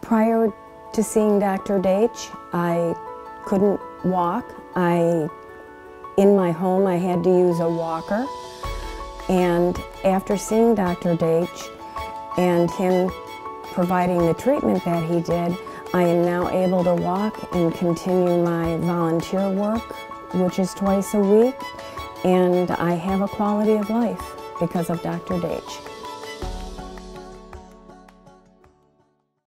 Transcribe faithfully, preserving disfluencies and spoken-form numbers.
Prior to seeing Doctor Daitch, I couldn't walk. I, in my home, I had to use a walker. And after seeing Doctor Daitch and him providing the treatment that he did, I am now able to walk and continue my volunteer work, which is twice a week, and I have a quality of life because of Doctor Daitch.